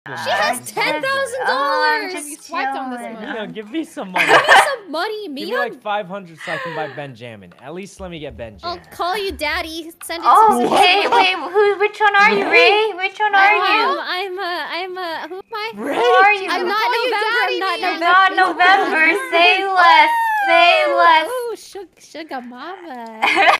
She has $10,000. Just swiped on this one. Miyoung, give me some money. Give me some money, Give me Miyoung. like 500 so I can buy Benjamin. At least let me get I'll Benjamin. call you daddy. Send it Oh, to hey, wait, which one are you, Ray? Which one are you? who am I? Ray? Who are you? I'm not November. I'm Not November. Say less. Say less. Ooh, sugar mama.